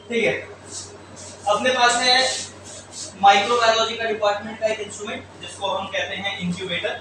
ठीक है, अपने पास है माइक्रोबायोलॉजी का डिपार्टमेंट का एक इंस्ट्रूमेंट जिसको हम कहते हैं इंक्यूबेटर।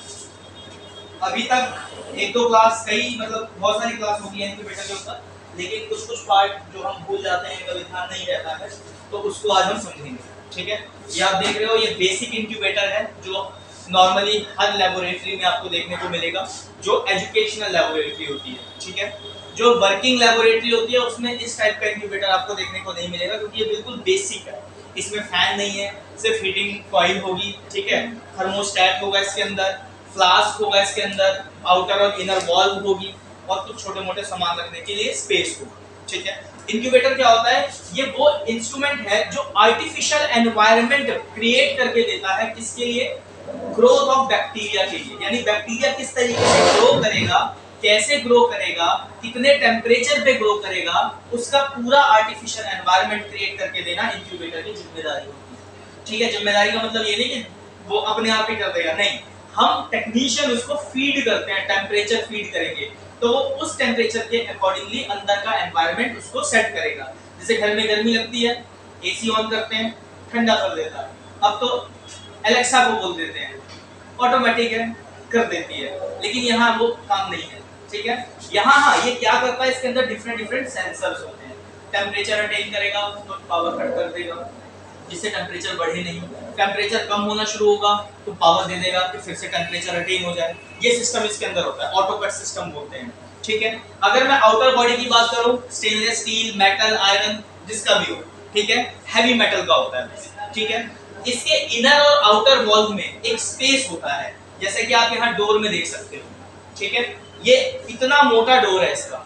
अभी तक एक दो क्लास, कई मतलब बहुत सारी क्लास होगी है इंक्यूबेटर के ऊपर, लेकिन कुछ कुछ पार्ट जो हम भूल जाते हैं, कभी ध्यान नहीं रहता है, तो उसको आज हम समझेंगे। ठीक है, ये आप देख रहे हो, ये बेसिक इंक्यूबेटर है जो नॉर्मली हर लेबोरेटरी में आपको देखने को मिलेगा, जो एजुकेशनल लेबोरेटरी होती है। ठीक है, जो वर्किंग लेबोरेटरी होती है उसमें इस टाइप का इंक्यूबेटर आपको देखने को नहीं मिलेगा, क्योंकि ये बिल्कुल बेसिक है। इसमें फैन नहीं है, सिर्फ हीटिंग कॉइल होगी। ठीक है, थर्मोस्टेट होगा इसके अंदर, फ्लास्क होगा इसके अंदर, आउटर और इनर वॉल्व होगी, और कुछ छोटे मोटे सामान रखने के लिए स्पेस होगा। ठीक है, इंक्यूबेटर क्या होता है? ये वो इंस्ट्रूमेंट है जो आर्टिफिशियल एनवायरनमेंट क्रिएट करके देता है, किसके लिए? ग्रोथ ऑफ बैक्टीरिया के लिए। यानी बैक्टीरिया किस तरीके से ग्रो करेगा, कैसे ग्रो करेगा, कितने टेम्परेचर पे ग्रो करेगा, उसका पूरा आर्टिफिशियल एनवायरनमेंट क्रिएट करके देना इंक्यूबेटर की जिम्मेदारी होती है। ठीक है, जिम्मेदारी का मतलब ये नहीं कि वो अपने आप ही कर देगा, नहीं, हम टेक्नीशियन उसको फीड करते हैं, टेम्परेचर फीड करेंगे, तो वो उस टेम्परेचर के अकॉर्डिंगली अंदर का एनवायरनमेंट उसको सेट करेगा। जैसे घर में गर्मी लगती है, एसी ऑन करते हैं, ठंडा कर देता है। अब तो एलेक्सा को बोल देते हैं, ऑटोमेटिक है, कर देती है, लेकिन यहाँ वो काम नहीं है। ठीक है, यहाँ हाँ, ये क्या करता है, इसके अंदर डिफरेंट सेंसर्स होते हैं। टेम्परेचर अटेन करेगा तो पावर कट कर देगा, जिससे टेम्परेचर बढ़े नहीं। टेम्परेचर कम होना शुरू होगा तो पावर दे देगा कि फिर से टेम्परेचर अटेन हो जाए। ये सिस्टम इसके अंदर होता है, ऑटो कट सिस्टम बोलते हैं। ठीक है, अगर मैं आउटर बॉडी की बात करूं, स्टेनलेस स्टील, मेटल, आयरन, जिसका भी हो, ठीक है, हैवी मेटल का होता है। ठीक है, इसके इनर और आउटर वॉल में एक स्पेस होता है, जैसे कि आप यहाँ डोर में देख सकते हो। ठीक है, ये इतना मोटा डोर है इसका।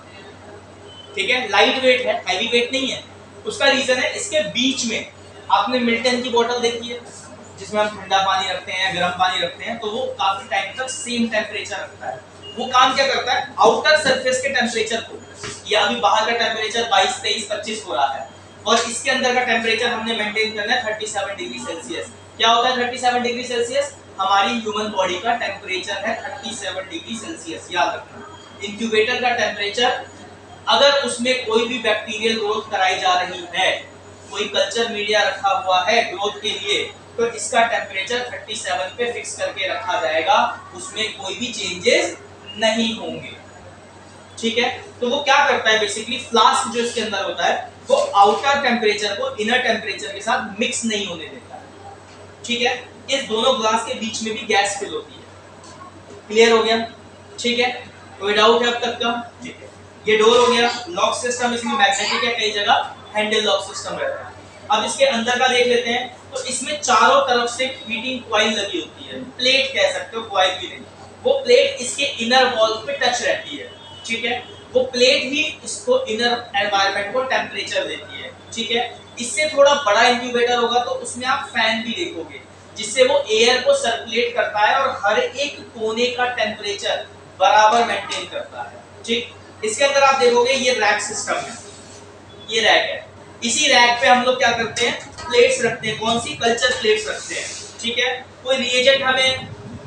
ठीक है, लाइट वेट है, हैवी वेट नहीं है। उसका रीजन है, इसके बीच में आपने मिल्टन की बोतल देखी है जिसमें हम ठंडा पानी रखते हैं, गर्म पानी रखते हैं, तो वो काफी टाइम तक सेम टेम्परेचर रखता है। वो काम क्या करता है, आउटर सरफेस के टेम्परेचर को, या अभी बाहर का टेम्परेचर 22, 23, 25 हो रहा है, और इसके अंदर का टेम्परेचर हमने मेंटेन करना है 37 डिग्री सेल्सियस। क्या होता है 37 डिग्री सेल्सियस? हमारी ह्यूमन बॉडी का टेम्परेचर है 37 डिग्री सेल्सियस, याद रखना। इंक्यूबेटर का टेम्परेचर, अगर उसमें कोई भी बैक्टीरियल ग्रोथ कराई जा रही है, कोई कल्चर मीडिया रखा हुआ है ग्रोथ के लिए, तो इसका टेम्परेचर 37 पे फिक्स करके रखा जाएगा, उसमें कोई भी चेंजेस नहीं होंगे। ठीक है, तो वो क्या करता है बेसिकली, फ्लास्क जो इसके अंदर होता है वो आउटर टेम्परेचर को इनर टेम्परेचर के साथ मिक्स नहीं होने देता है। ठीक है, इस दोनों ग्लास के बीच में भी गैस फिल होती है। क्लियर हो गया? ठीक है, कोई डाउट है अब तक का? ठीक है, ये डोर हो गया। लॉक सिस्टम इसमें मैग्नेटिक है, कई जगह हैंडल लॉक सिस्टम रहता है। अब इसके अंदर का देख लेते हैं, तो इसमें चारों तरफ से हीटिंग कॉइल लगी होती है, प्लेट कह सकते हो, कॉइल भी नहीं। वो प्लेट इसके इनर वॉल पे टच रहती है। ठीक है, वो प्लेट ही इसको इनर एनवायरनमेंट को टेम्परेचर देती है। ठीक है, इससे थोड़ा बड़ा इंक्यूबेटर होगा तो उसमें आप फैन भी देखोगे, जिससे वो एयर को सर्कुलेट करता है और हर एक कोने का टेम्परेचर बराबर मेंटेन करता है। ठीक, इसके अंदर आप देखोगे ये रैक सिस्टम है, ये रैक है। इसी रैक पे हम लोग क्या करते हैं, प्लेट्स रखते हैं। कौन सी? कल्चर प्लेट्स रखते हैं। ठीक है, कोई रिएजेंट हमें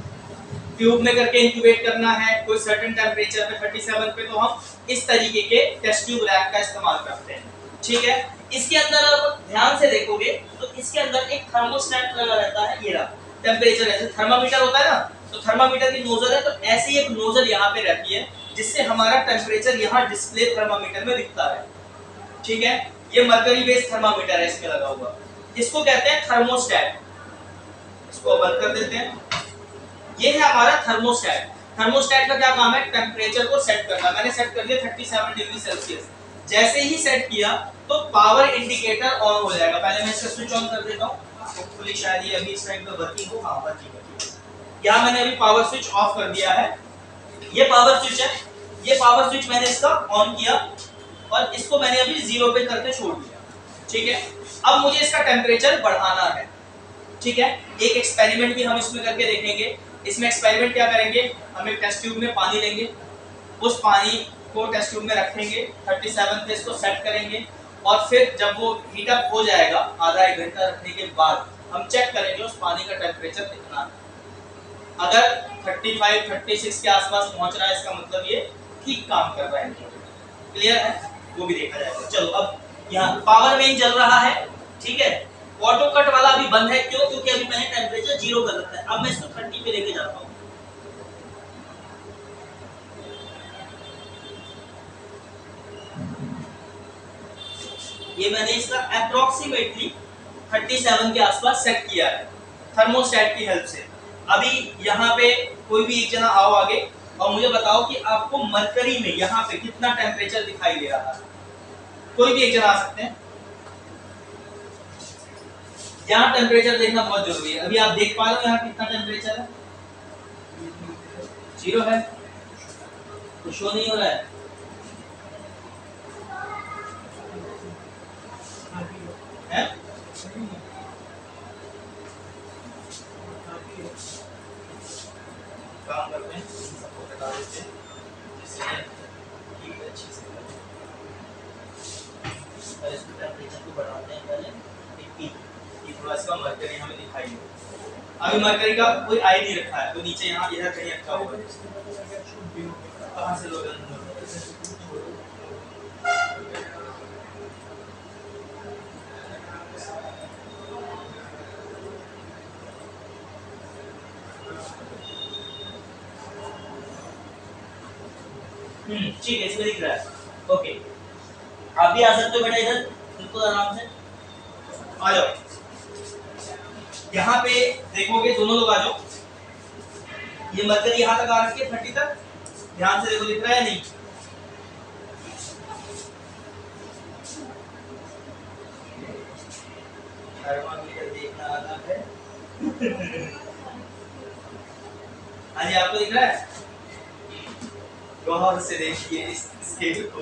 ट्यूब में करके इंक्यूबेट करना है कोई सर्टेन टेम्परेचर पे 37 पे, तो हम इस तरीके के टेस्ट ट्यूब रैक का इस्तेमाल करते हैं। ठीक है, इसके अंदर आप ध्यान से देखोगे तो इसके अंदर एक थर्मोस्टेट लगा रहता है। ये रहा टेम्परेचर, ऐसे थर्मामीटर होता है ना, तो थर्मामीटर की नोजल है, तो ऐसे ही एक नोजल यहाँ पे रहती है, जिससे हमारा टेम्परेचर यहाँ डिस्प्ले थर्मामीटर में दिखता है। ठीक है, ये मरकरी बेस्ड थर्मामीटर है इसमें लगा हुआ, इसको कहते हैं थर्मोस्टेट। इसको बंद कर देते हैं। ये है हमारा थर्मोस्टेट। थर्मोस्टेट का क्या काम है? टेम्परेचर को सेट करना। मैंने सेट कर दिया 37 डिग्री सेल्सियस। जैसे ही सेट किया तो पावर इंडिकेटर ऑन हो जाएगा। पहले मैं इसका स्विच ऑन कर देता हूँ, होपफुली शायद ये अभी इस टाइम पे वर्किंग हो। हाँ, वर्किंग है। यहाँ मैंने अभी पावर स्विच ऑफ कर दिया है। ये पावर स्विच है, ये पावर स्विच मैंने इसका ऑन किया और इसको मैंने अभी 0 पे करके छोड़ दिया। ठीक है, अब मुझे इसका टेम्परेचर बढ़ाना है। ठीक है, एक एक्सपेरिमेंट भी हम इसमें करके देखेंगे। इसमें एक्सपेरिमेंट क्या करेंगे, हम एक टेस्ट ट्यूब में पानी लेंगे, उस पानी को टेस्ट ट्यूब में रखेंगे, 37 पे इसको सेट करेंगे, और फिर जब वो हीट अप हो जाएगा आधा एक घंटा रखने के बाद हम चेक करेंगे उस पानी का टेम्परेचर कितना है। अगर 35, 36 के आसपास पहुंच रहा है, इसका मतलब ये ठीक काम कर रहा है। क्लियर है? वो भी देखा जाएगा। चलो अब यहाँ पावर मेन चल रहा है, ठीक है। ऑटो कट वाला अभी बंद है, क्यों? क्योंकि अभी मैंने टेम्परेचर 0 कर रखा है। अब मैं इसको 30 पे लेके जाता हूँ। ये मैंने इसका अप्रोक्सीमेटली 37 के आसपास सेट किया है थर्मोस्टेट की हेल्प से। अभी यहाँ पे कोई भी एक जना आओ आगे और मुझे बताओ कि आपको मरकरी में यहाँ पे कितना टेम्परेचर दिखाई दे रहा है। कोई भी एक जना आ सकते हैं। यहाँ टेम्परेचर देखना बहुत जरूरी है। अभी आप देख पा रहे हो यहाँ कितना टेम्परेचर है? 0 है, तो शो नहीं हो रहा है। काम करते हैं, सबको बता देते हैं जिससे हीट अच्छी से पहले इसको टेम्परेचर को बढ़ाते हैं पहले 80 कि थोड़ा इसका मरकरी हमें दिखाई दे। अभी मरकरी का कोई आई नहीं रखा है, तो नीचे यहाँ इधर कहीं रखा हुआ है। कहाँ से लोग ठीक है, इसमें दिख रहा है। ओके, आप भी आ सकते हो बेटा इधर, बिल्कुल आराम से आ जाओ। यहाँ पे देखोगे दोनों लोग आ जाओ। ये मरकरी यहाँ तक आ रखी है 30 तक, ध्यान से देखो दिख रहा है नहीं? थर्मामीटर देखना आता है। हाँ जी, आपको दिख रहा है? गौर से देखिए इस स्केल को।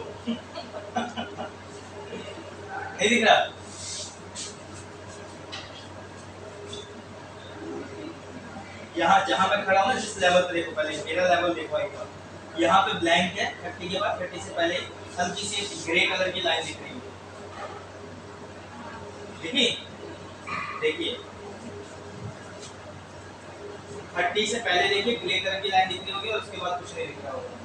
नहीं दिख रहा? यहाँ जहां मैं खड़ा हूं ना, जिस लेवल पे देखो, पहले मेरा लेवल देखो एक बार। यहाँ पे ब्लैंक है 30 के बाद, 30 से पहले हल्की सी ग्रे कलर की लाइन दिख रही है। देखिए देखिए 30 से पहले देखिए ग्रे कलर की लाइन दिख रही होगी और उसके बाद कुछ नहीं दिख रहा होगा।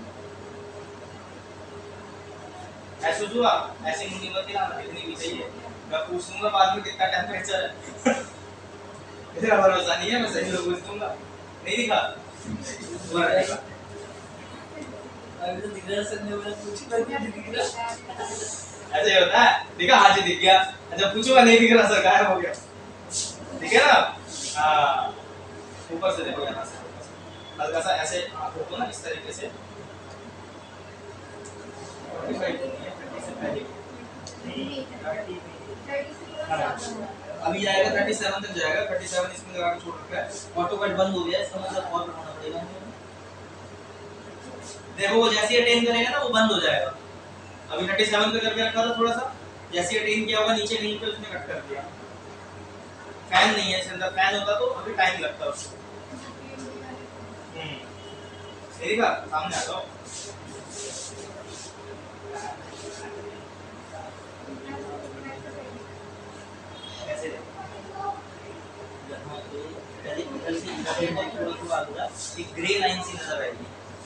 ऐसे हुआ, ऐसे मुंडी मत गिराना, इतनी भी चाहिए। मैं पूछ लूंगा बाद में कितना टेम्परेचर है। मेरा भरोसा नहीं है, मैं सही में पूछ लूंगा। नहीं दिखा? दोबारा देखा। अभी तो दिख रहा है, सर ने बोला पूछना नहीं दिख रहा। ऐसे होता है, देखा? हाँ जी दिख गया। अच्छा पूछूंगा नहीं दिख रहा सर, गायब हो गया। ठीक है ना? हाँ, ऊपर से देखो, यहाँ से हल्का सा ऐसे आंखों को ना इस तरीके से अभी जाएगा 37 तक जाएगा। 37 इसमें लगा के छोड़ रखा है। ऑटो कट बंद हो गया, इसका मतलब और बढ़ाना पड़ेगा। देखो वो जैसे अटेन करेगा ना वो बंद हो जाएगा। अभी 37 पे करके रखा था थोड़ा सा, जैसे अटेन किया होगा नीचे नहीं पे उसने कट कर दिया। फैन नहीं है, सिर्फ फैन होता तो अभी टाइम लगता उसको। देखा सामने आ जाओ। ऐसे यहाँ पे पहले इधर से इधर थोड़ा आगे एक ग्रे लाइन सी नजर आएगी।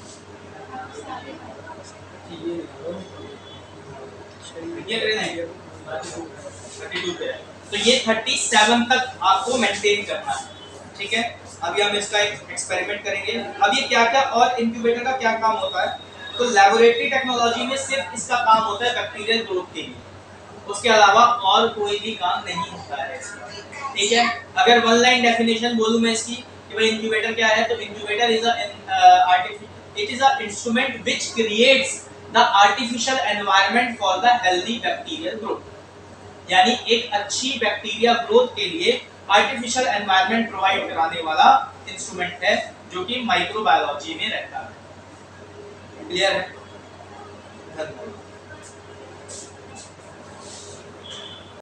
ये ग्रे लाइन 32 पे है, तो ये 37 तक आपको मेंटेन करना है। ठीक है, अभी हम इसका एक एक्सपेरिमेंट करेंगे। अब ये क्या क्या और इंक्यूबेटर का क्या काम होता है, तो लैबोरेटरी टेक्नोलॉजी में सिर्फ इसका काम होता है बैक्टीरियल ग्रोथ के लिए, उसके अलावा और कोई भी काम नहीं होता है इसका। ठीक है, अगर वन लाइन डेफिनेशन बोलूं मैं इसकी कि भाई इंक्यूबेटर क्या है, तो incubator is a instrument which creates the artificial environment for the healthy bacterial growth. यानी एक अच्छी बैक्टीरिया ग्रोथ के लिए आर्टिफिशियल एनवायरनमेंट प्रोवाइड कराने वाला इंस्ट्रूमेंट है, जो कि माइक्रोबायोलॉजी में रहता है। क्लियर है? धन्यवाद।